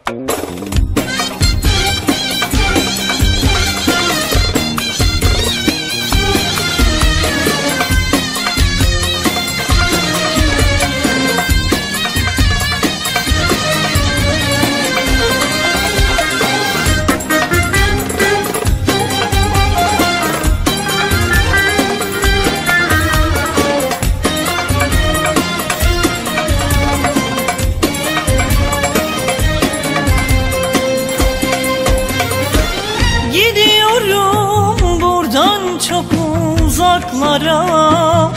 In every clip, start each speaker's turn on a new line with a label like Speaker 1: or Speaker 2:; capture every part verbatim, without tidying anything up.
Speaker 1: Gidiyorum buradan çok uzaklara,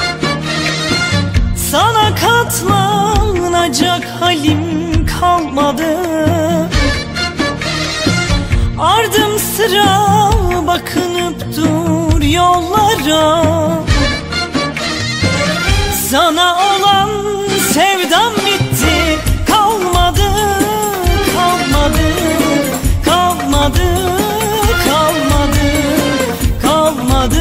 Speaker 1: sana katlanacak halim kalmadı. Ardım sıra bakınıp dur yollara, sana olan sevdam bitti. Kalmadı, kalmadı, kalmadı, kalmadı, kalmadı,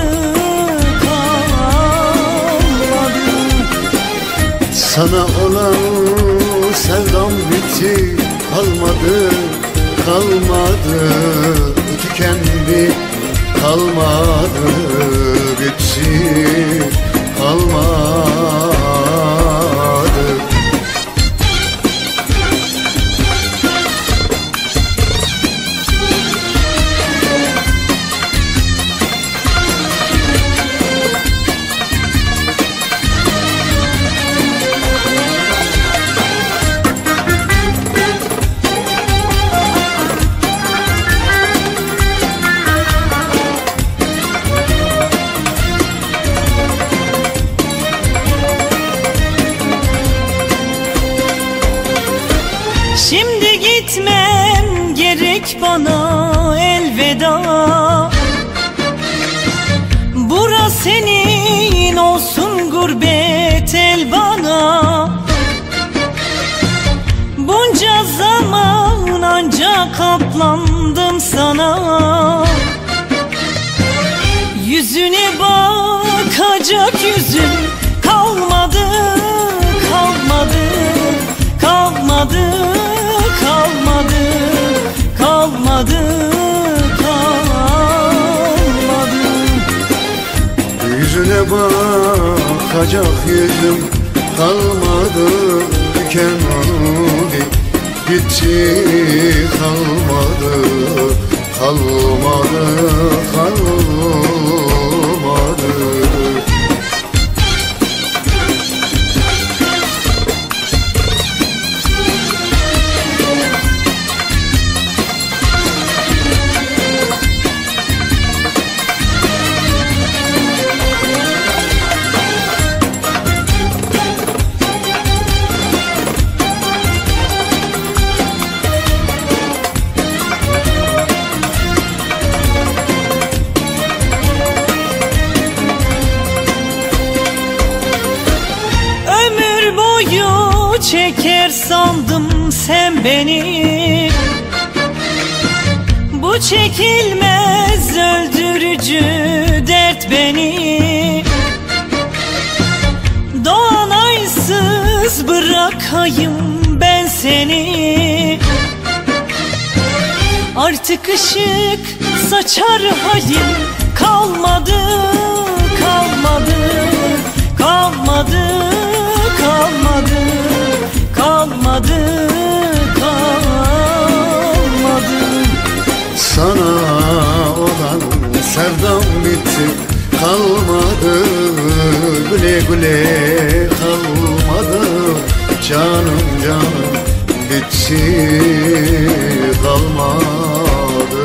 Speaker 1: kalmadı.
Speaker 2: Sana olan sevdam bitti. Kalmadı, kalmadı, tükendi. Kalmadı, bitti, kalmadı.
Speaker 1: Şimdi gitmem gerek bana, elveda. Bura senin olsun, gurbet el bana. Bunca zaman ancak katlandım sana. Yüzüne bakacak yüzüm kalmadı, kalmadı, kalmadı, kalmadı, kalmadı, kalmadı.
Speaker 2: Yüzüne bakacak yüzüm kalmadı, tükendi, bitti. Kalmadı, kalmadı, kalmadı.
Speaker 1: Çeker sandım sen beni, bu çekilmez öldürücü dert beni. Doğan aysız bırakayım ben seni, artık ışık saçar halim kalmadı, kalmadı, kalmadı, kalmadı, kalmadı, kalmadı.
Speaker 2: Sana olan sevdam bitti. Kalmadı, güle güle kalmadı. Canım canım bitti, kalmadı.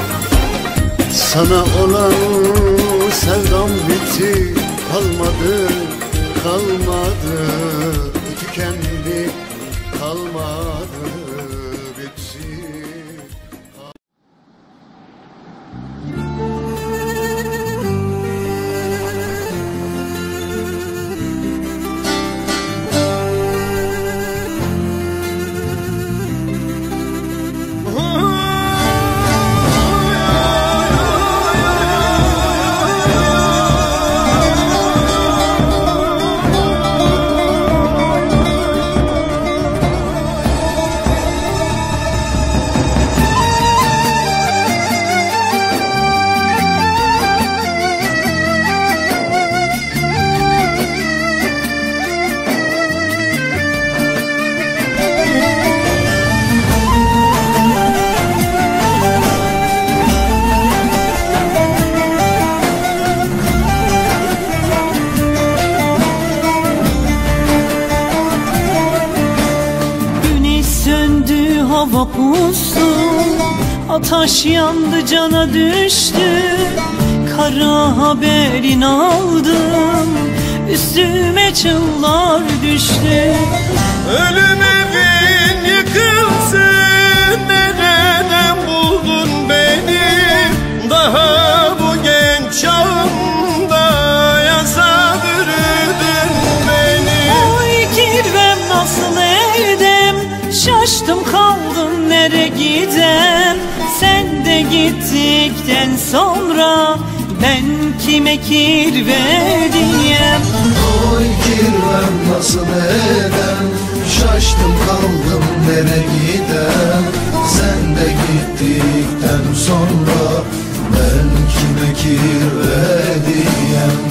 Speaker 2: Sana olan sevdam bitti. Kalmadı, kalmadı, tükendi. Kalmadı, bitti.
Speaker 1: hava pustu, ateş yandı cana düştü. Kara haberin aldım, üstüme çıllar düştü.
Speaker 3: Ölüm evin yıkılsın, nereden buldun beni? Daha bu genç çağımda yasa bürüdün beni.
Speaker 1: Oy kirvem nasıl edem, şaştım kaldım nere gidem. Sen de gittikten sonra ben kime kirve diyem?
Speaker 4: Oy kirvem nasıl edem, şaştım kaldım nere gidem. Sen de gittikten sonra ben kime kirve diyem?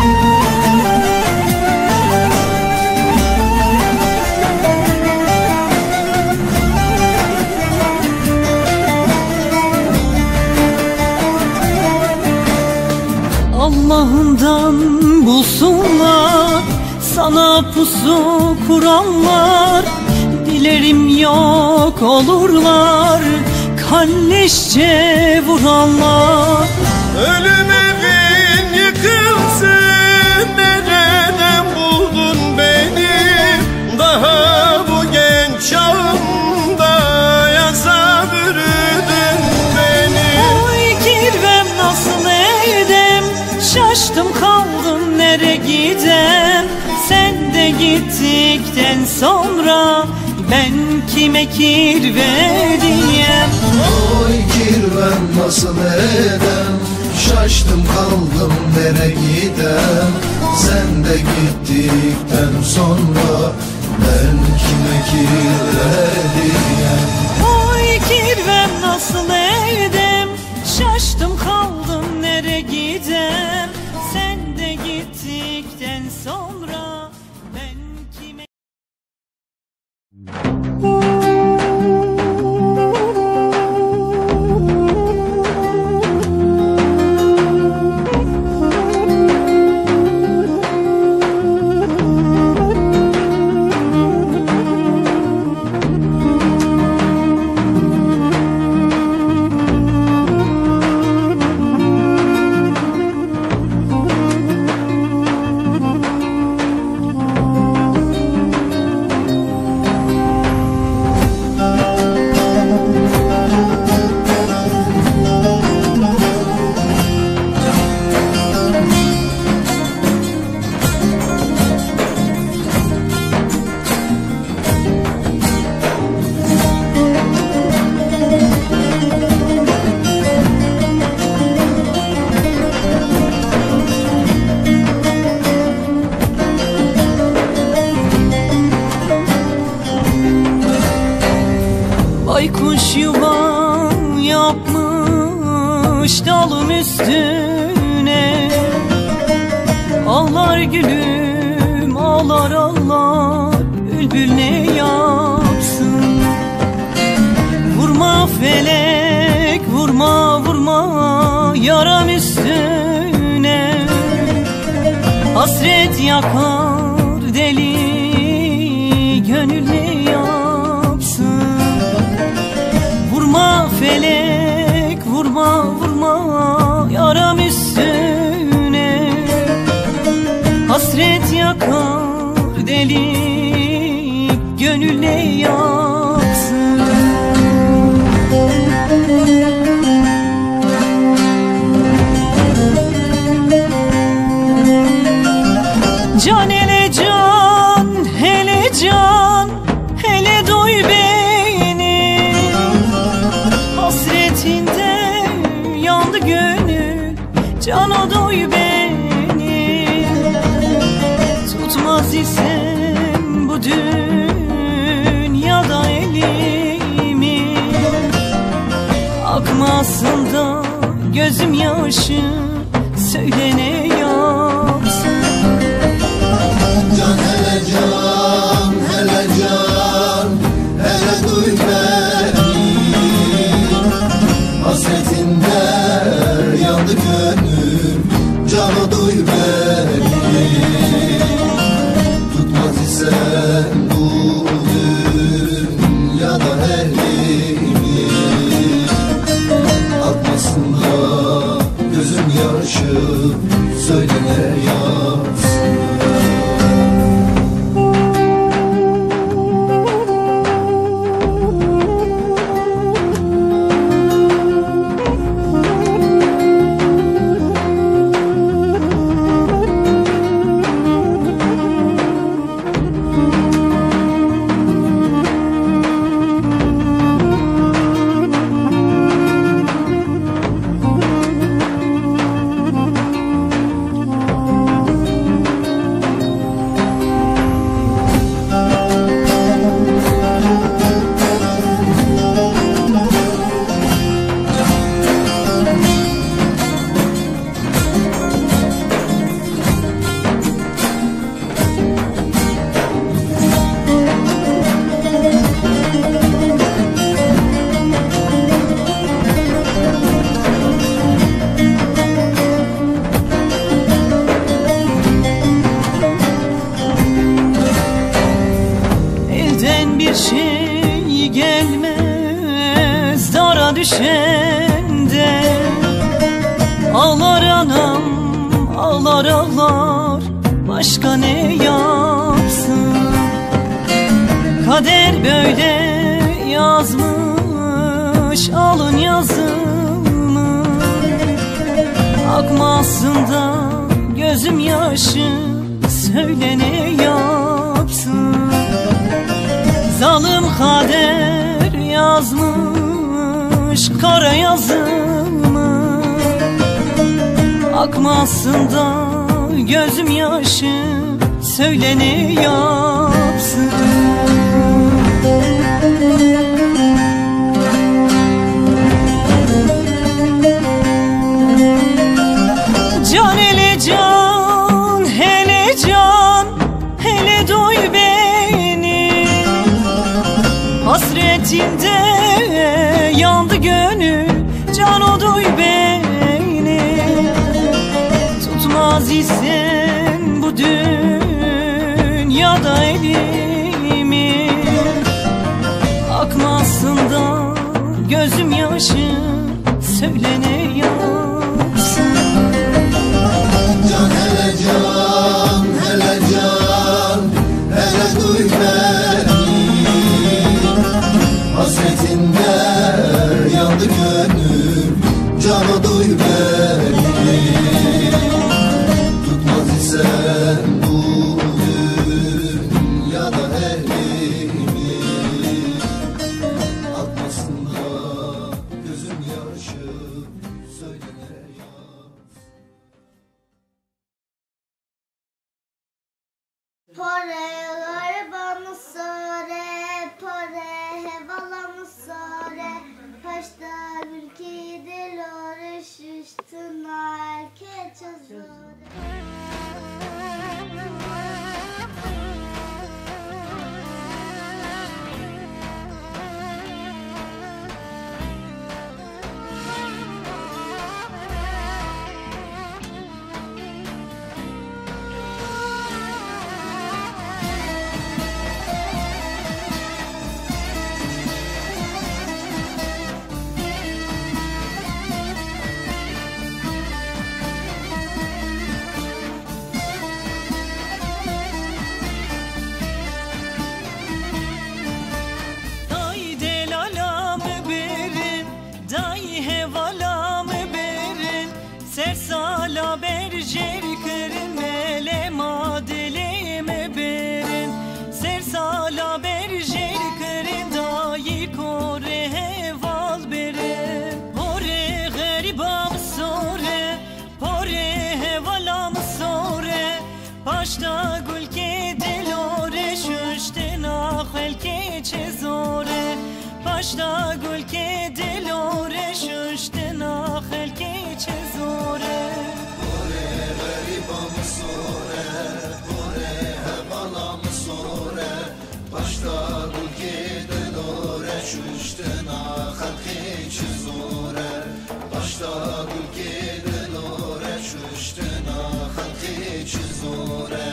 Speaker 1: Allah'ından bulsunlar, sana pusu kuranlar. Dilerim yok olurlar, kalleşçe vuranlar.
Speaker 3: Ölüm evin yıkılsın, nereden buldun beni? Daha bu genç çağımda yasa bürüdün beni.
Speaker 1: Oy kirvem nasıl edem, şaştım kaldım nere gidem. Sen de gittikten sonra ben kime kirve diyem?
Speaker 4: Oy kirvem nasıl edem, şaştım kaldım nere gidem. Sen de gittikten sonra ben kime kirve diyem?
Speaker 1: Oy kirvem nasıl edem, şaştım kaldım nere gidem. Sen de gittikten sonra ben kime... Baykuş yuva yapmış dalın üstüne. Ağlar gülüm ağlar ağlar, bülbül ne yapsın? Vurma felek vurma vurma yaram üstüne. Hasret yakar deli gönül ne yapsın? Vurma felek vurma vurma yaram üstüne. Hasret yakar deli gönül ne yapsın? Can hele can hele can, hele duy beni. Hasretinde yandı gönül, cana duy beni. Tutmaz isem bu dünyada elimi. Akmasın da gözüm yaşı, söyle ne yapsın?
Speaker 4: Can hele can, hele can, hele duy beni. Hasretinde yandı gönül, canı duy beni. Tutmaz isen bu dünyada elimi.
Speaker 1: gelmez dara düşende. Ağlar anam, ağlar ağlar, başka ne yapsın? Kader böyle yazmış alın yazımı. Akmasın da gözüm yaşı, söyle ne yapsın? Zalim kader yazmış kara yazımı. Akmasın da gözüm yaşı, söyle ne yapsın? Can hele can, hele can, hele duy beni. Hasretinde yandı gönül, can o duy beni. Tutmaz isen bu dünyada elimi. Akmasın da gözüm yaşı, söyle ne yapsın?
Speaker 4: Can hele can, hele can, hele duy beni. Hasretinde yandı gönül, canı duy beni. Tutmaz isen bu dünyada elimi. Akmasın da gözüm yaşı, söyle ne yapsın?
Speaker 5: Pore garibanı sore, pore hevalanı sore. Paşta ülke delore, şiştına erkeç azore.
Speaker 1: Dayı delalamı berin, dayı hevalamı berin. Sersala berjer kırın, mele madeleme berin. Sersala berjer kırın, dayı kore heval berin. Pore garibam sore, pore hevalam sore. Başta gül ke delore, şüşte nahel ke çezore. Başta gül ke delore, şüşte nahel ke çezore.
Speaker 4: Garibam sore, pore hevalam sore. Başta gül ke delore, şüşte nahel ke çezore. Başta gül ke delore, şüşte nahel ke çezore.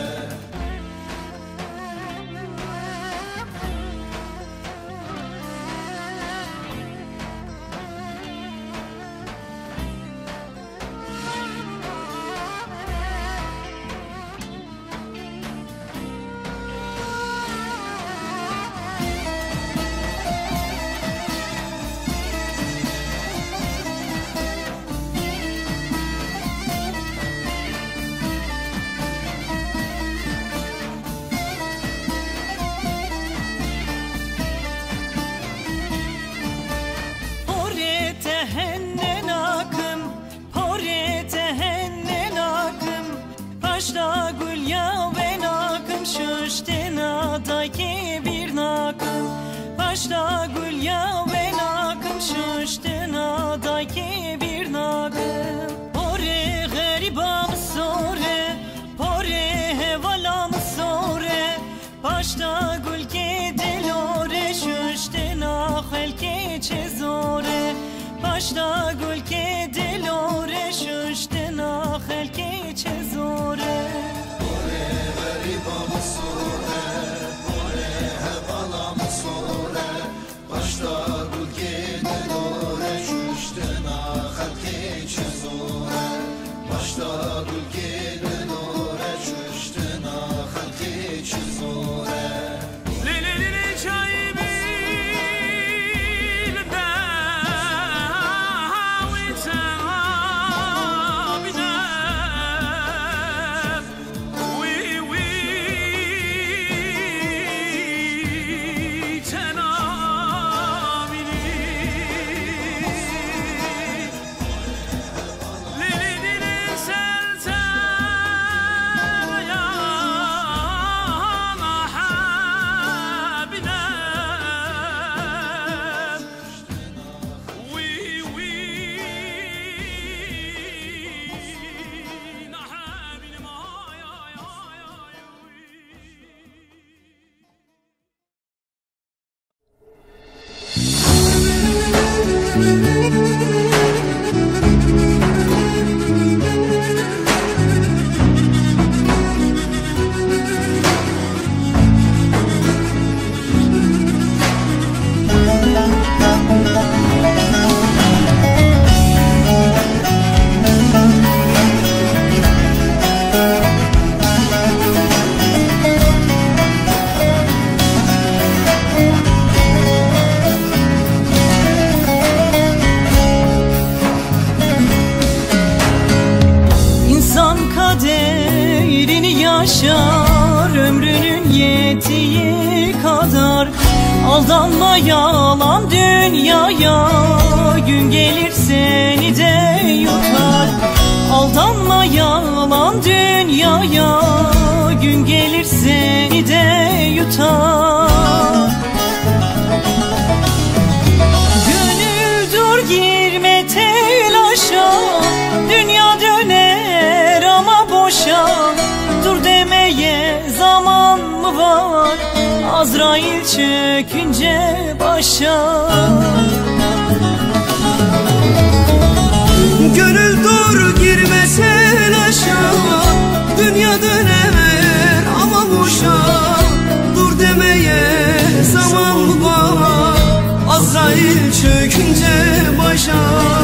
Speaker 1: Pore tehennen akım, pore tehennen akım. Başta gül ya ve nakım, şüşte nadaki bir nakım. Başta gül ya ve nakım, şüşte nadaki bir nakım. Pore garibam sore, pore hevalam sore. Başta gül ke delore, şüşte nahel ke çezore. Başta gül ke delore, şüşte nahel ke çezore.
Speaker 4: Garibam sore, pore hevalam sore. Başta
Speaker 1: yaşar ömrünün yettiği kadar. Aldanma yalan dünyaya, gün gelir seni de yutar. Aldanma yalan dünyaya, gün gelir seni de yutar. Gönül dur girme telaşa, dünya döner ama boşa. Dur demeye zaman mı var, Azrail çökünce başa.
Speaker 3: Gönül dur girme telaşa, dünya döner ama boşa. Dur demeye zaman mı var, Azrail çökünce başa.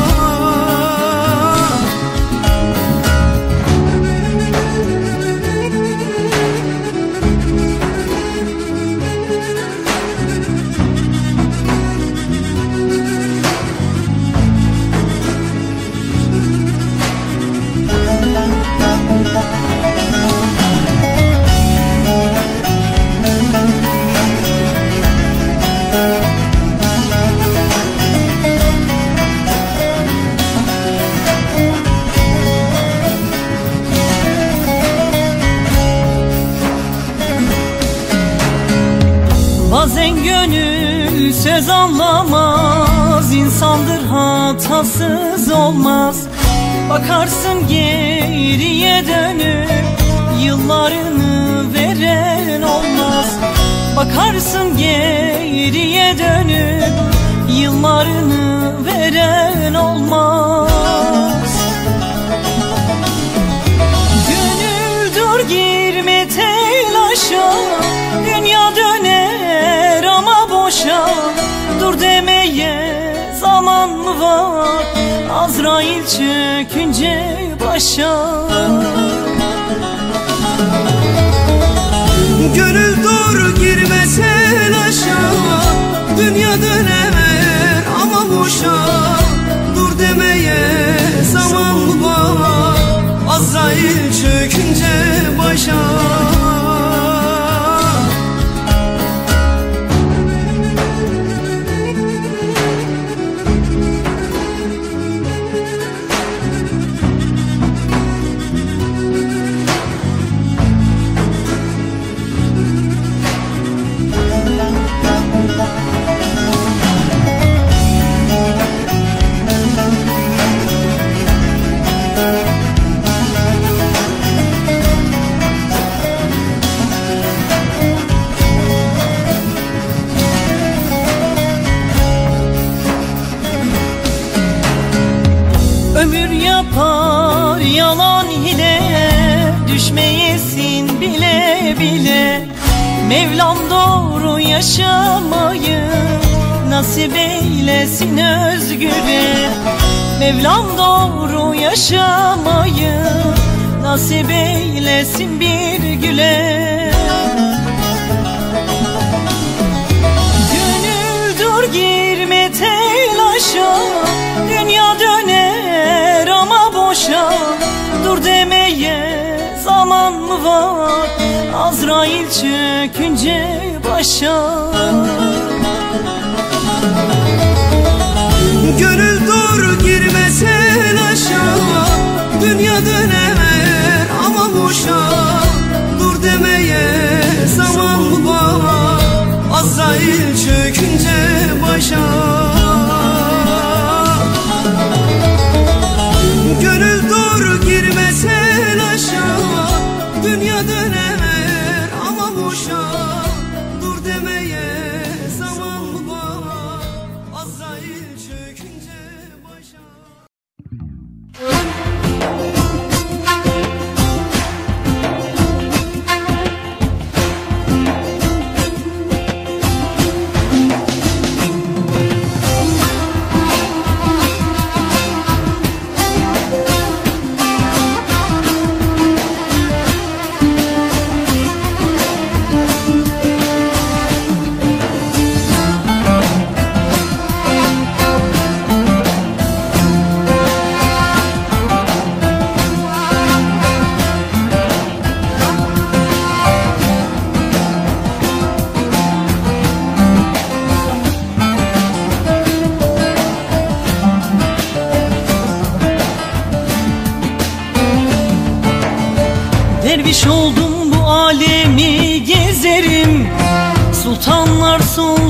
Speaker 1: Bazen gönül söz anlamaz, insandır hatasız olmaz. Bakarsın geriye dönüp, yıllarını veren olmaz. Bakarsın geriye dönüp, yıllarını veren olmaz. Gönül dur girme telaşa, dünya döner ama boşa. Dur demeye zaman mı var, Azrail çökünce başa.
Speaker 3: Gönül dur girme telaşa, dünya döner ama boşa. Dur demeye zaman mı var, Azrail çökünce başa.
Speaker 1: Ömür yapar yalan hile, düşmeyesin bile bile. Mevlam doğru yaşamayı nasip eylesin özgüre. Mevlam doğru yaşamayı nasip eylesin bir güle. Gönül dur girme telaşa, dünya döner ama boşa. Dur demeye zaman mı var, Azrail çökünce başa.
Speaker 3: Gönül dur girme telaşa, dünya döner ama boşa. Dur demeye zaman mı var, Azrail çökünce başa. Gönül dur girme telaşa, dünya döner ama boşa. Dur demeye zaman mı var, Azrail çökünce başa.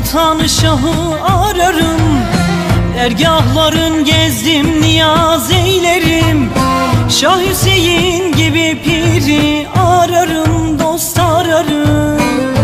Speaker 1: Sultan Şah'ı ararım, dergahların gezdim niyaz eylerim. Şah Hüseyin gibi piri ararım, dost ararım.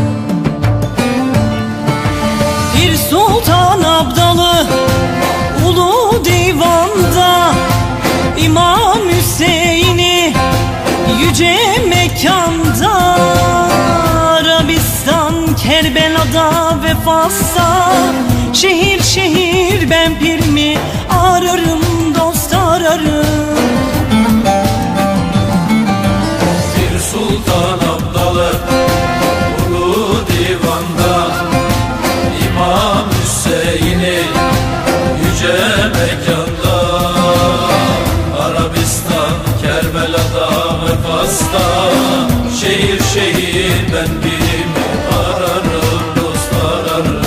Speaker 1: Bir Sultan Abdalı Ulu Divan'da, İmam Hüseyin'i yüce mekanda, Arabistan, Kerbela'da ve Fas'ta, şehir şehir ben pirmi ararım, dost ararım.
Speaker 4: Bir Sultan Abdalı Ulu Divan'da, İmam Hüseyin'i yüce mekanda, Arabistan, Kerbela'da ve Fas'ta, şehir şehir ben birimi ararım, dost ararım.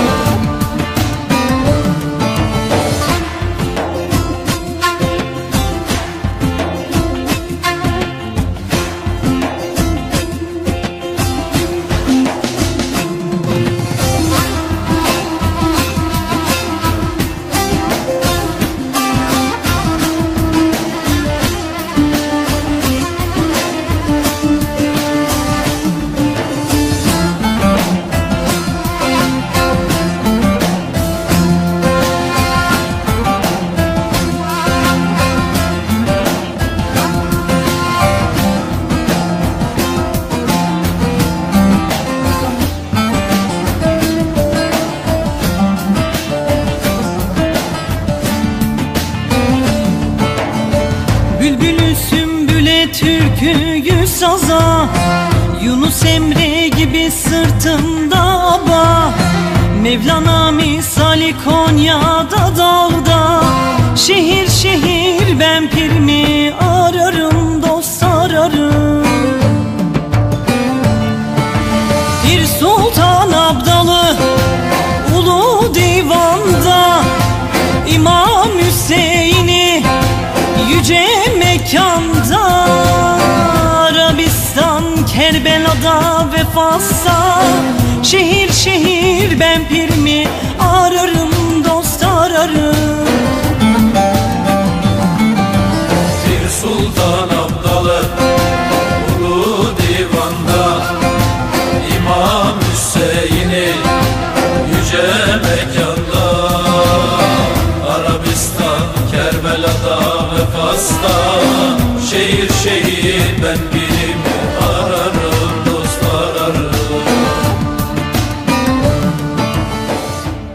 Speaker 1: Bülbülü sümbüle türküyü saza, Yunus Emre gibi sırtımda aba, Mevlana misali Konya'da dağda, şehir şehir ben pirmi ararım, dost ararım. Bir Sultan Abdalı Ulu Divan'da, İmam Hüseyin'i yüce mekanda, Arabistan, Kerbela'da ve Fas'ta, şehir şehir ben pirmi ararım, dost ararım.
Speaker 4: Bir Sultan Abdalı Ulu Divan'da, İmam Hüseyin'i yüce mekanda, Arabistan, Kerbela'da ve Fas'ta, şehir şehir ben birimi ararım, dost ararım.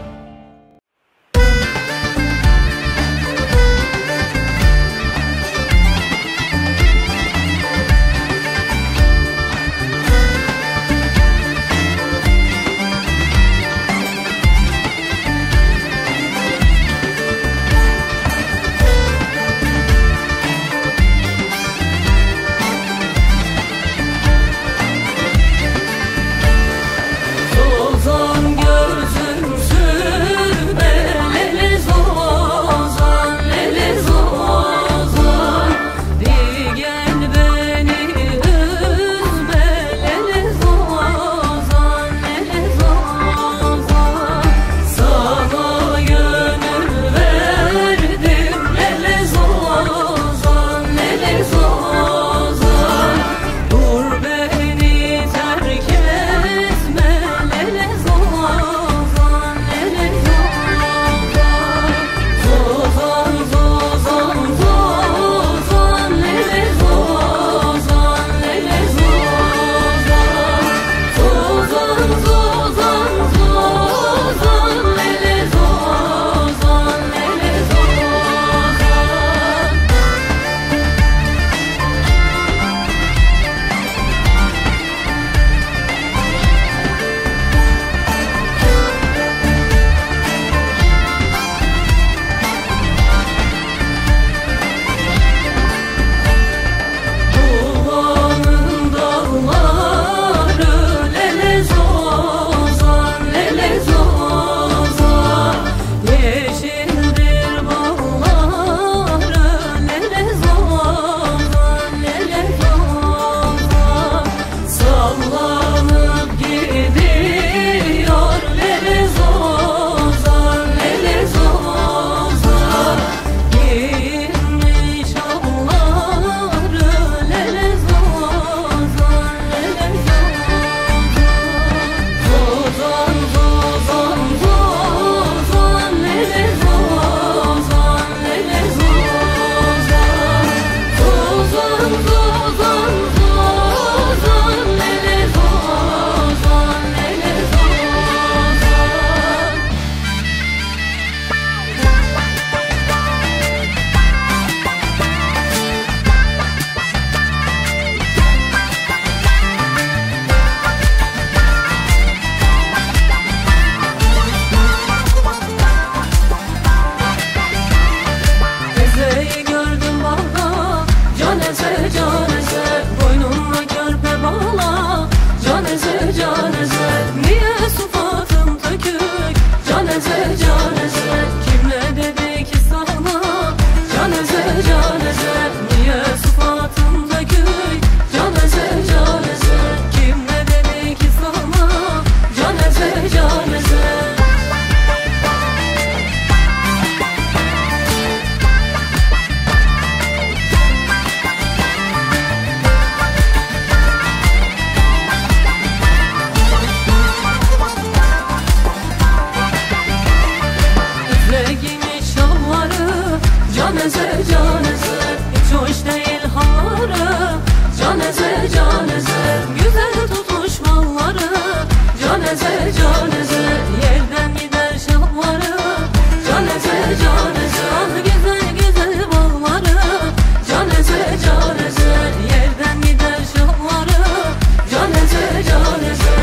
Speaker 6: caneze caneze, hiç hoş değil halları. Caneze caneze, güzel tutmuş malları. Caneze caneze, yerden gider şahları. Caneze caneze, ah güzel güzel balları. Caneze caneze, yerden gider şahları. Caneze caneze.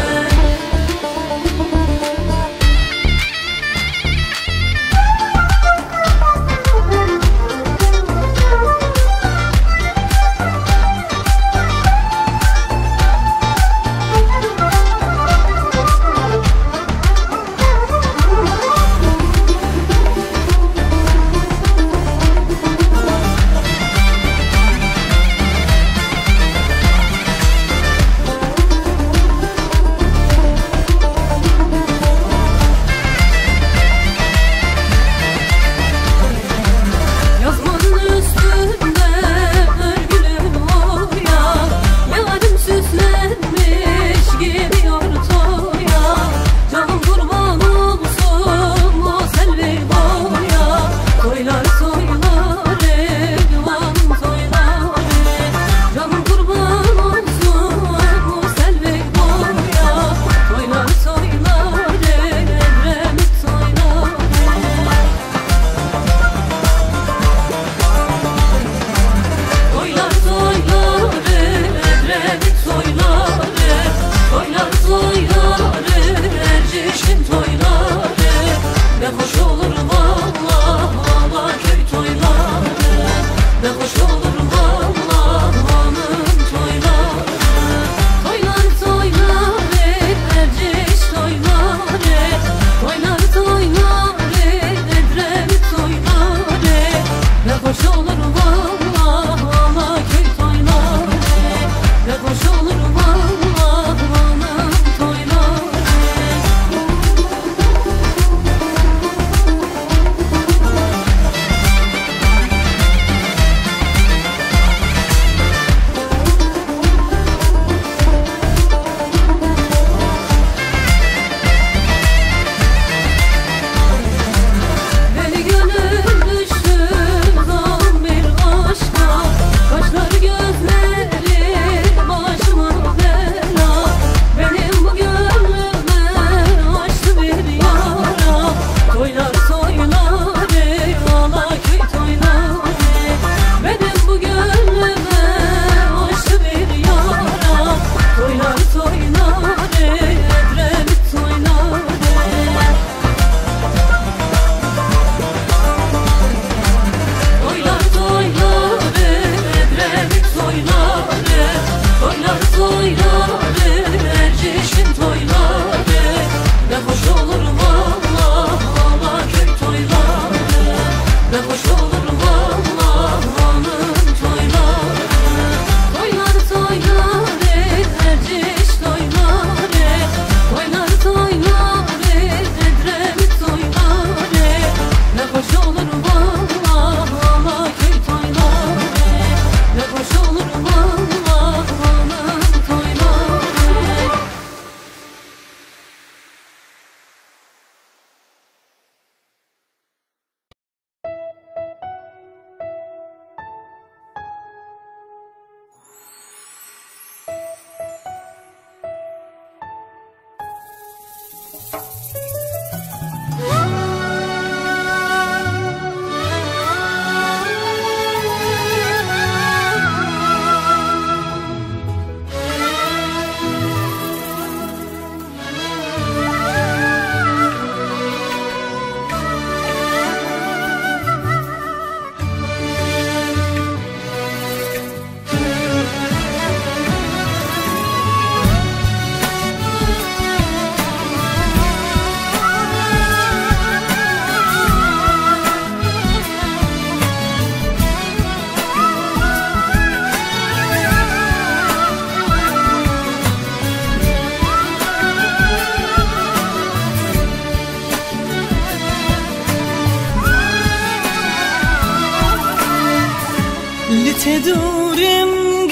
Speaker 1: تدورم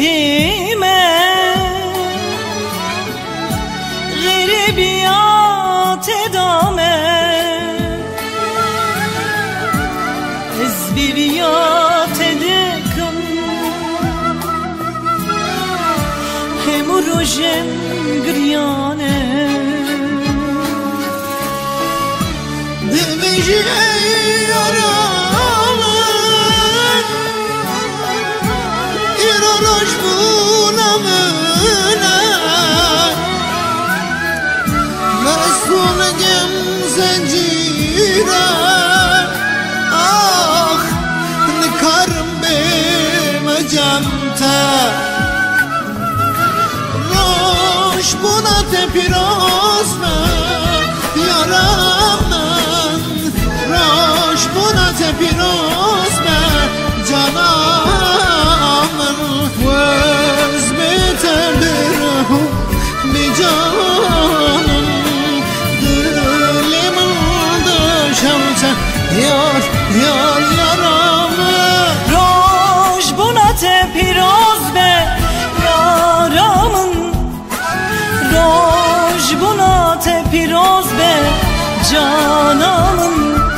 Speaker 1: گرتیمه غریبیات دامه از bir yat edekim hem rojem griane
Speaker 3: Deveci yaralı İroloş bunamına Mesulgem zencire Ah nikarım bemecemte Roş buna tepiroz me yaramın Roş buna tepiroz me canamın Vöz biterdirim bir canım Dilimin dışımsa yar yar yaramı
Speaker 1: Roş buna tepiroz be yaramın Roş buna tepiroz be canamın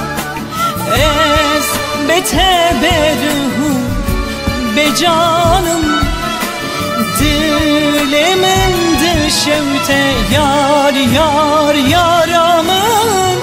Speaker 1: Ez beteberuhu be canım Dilimin dışımte yar yar yaramın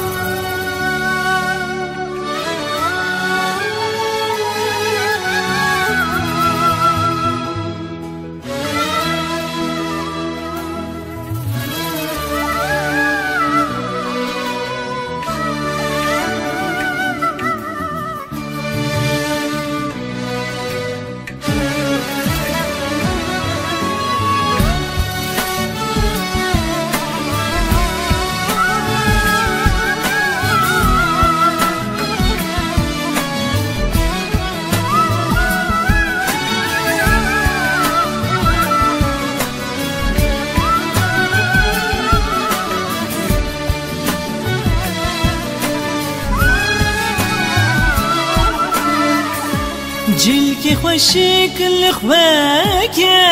Speaker 1: جلکی خوشیک لخوکه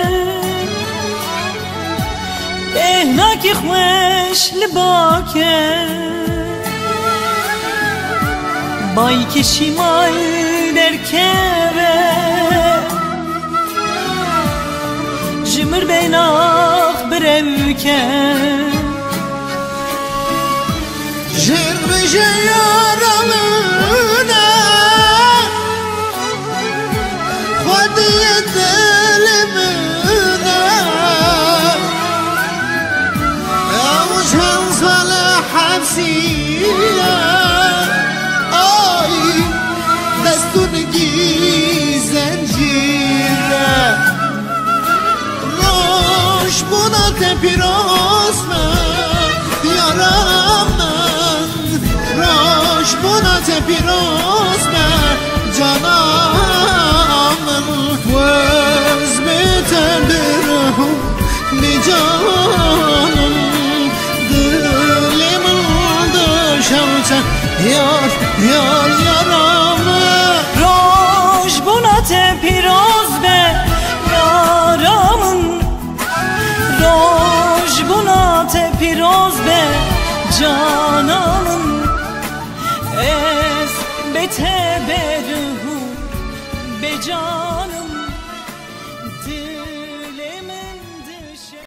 Speaker 1: بهناکی خوش لباکه بای که شیمال درکه جمر بیناخ بروکه
Speaker 3: Jir bije yaramına Hadiye dilimine Yavuşan salih hapsiye Ay destun gizencire Roş buna tepiroz me yaramın Roş buna tepiroz me canamın Vöz biterdirim bir canım Dilimin dışımsa yar yar yaramı
Speaker 1: Roş buna tepiroz be yaramın Roş buna tepiroz be canamın Ez beteberuhu be canım Dil